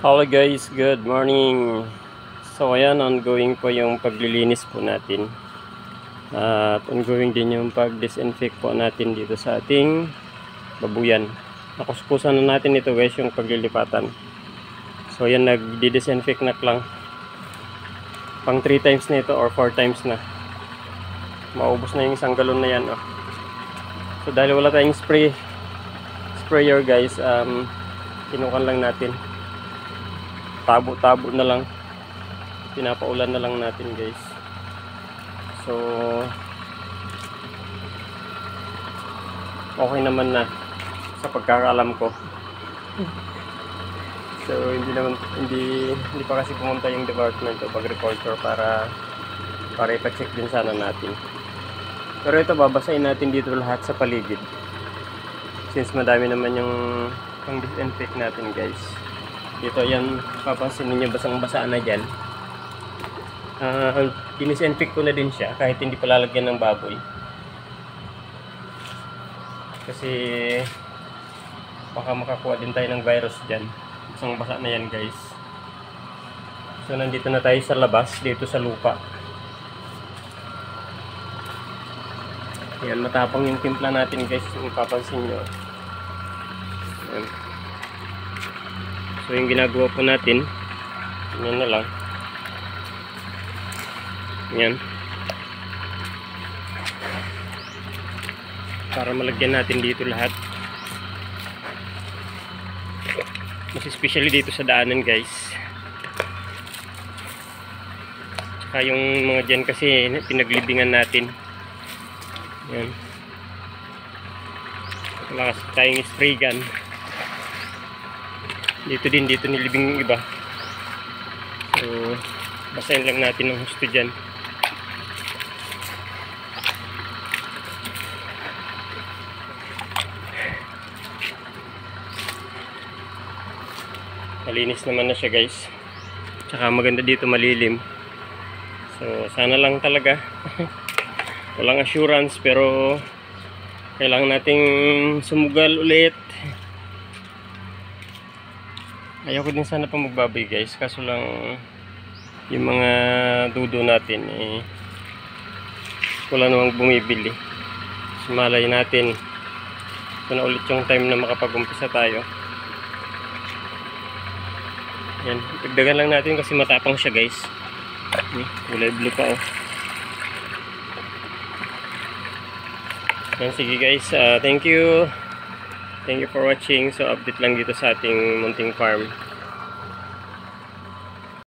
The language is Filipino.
Hello guys, good morning. So ayan, ongoing po yung paglilinis po natin. At ongoing din yung pag-disinfect po natin dito sa ating babuyan. Nakuskusan na natin ito guys, yung paglilipatan. So ayan, nagdi-disinfect na lang. Pang 3 times na ito or 4 times na. Maubos na yung isang galon na yan. Oh. So dahil wala tayong sprayer guys, kinukan lang natin. Tabo-tabo na lang, pinapaulan na lang natin guys. So okay naman na sa pagkakaalam ko. So hindi pa kasi pumunta yung Department of Agriculture para ipa-check din sana natin. Pero ito, babasahin natin dito lahat sa paligid since madami naman yung pang disinfect natin guys. Dito yan, papansin ninyo basang-basa na dyan. Dinisinfect ko na din siya kahit hindi pa lalagyan ng baboy. Kasi baka makakuha din tayo ng virus dyan. Basang-basa na yan guys. So nandito na tayo sa labas, dito sa lupa. Yan, matapang yung timpla natin guys, kung papansin nyo. Yan. So yung ginagawa po natin, yan na lang. Yan. Para malagyan natin dito lahat. Mas especially dito sa daanan guys. Tsaka yung mga dyan kasi pinaglibingan natin. Yan. Wala kasi tayong spray gun. Dito nilibing yung iba. So basahin lang natin ng husto dyan. Malinis naman na siya guys. Tsaka maganda dito, malilim. So sana lang talaga walang assurance, pero kailangan nating sumugal ulit. Ayoko din sana pa magbaboy guys, kaso lang yung mga dudo natin wala namang bumibili. So malay natin ito na ulit yung time na makapag-umpisa tayo. Yan, dagdagan lang natin kasi matapang siya guys. Kulay blue pa oh. Yan, sige guys, thank you for watching. So update lang dito sa ating munting farm.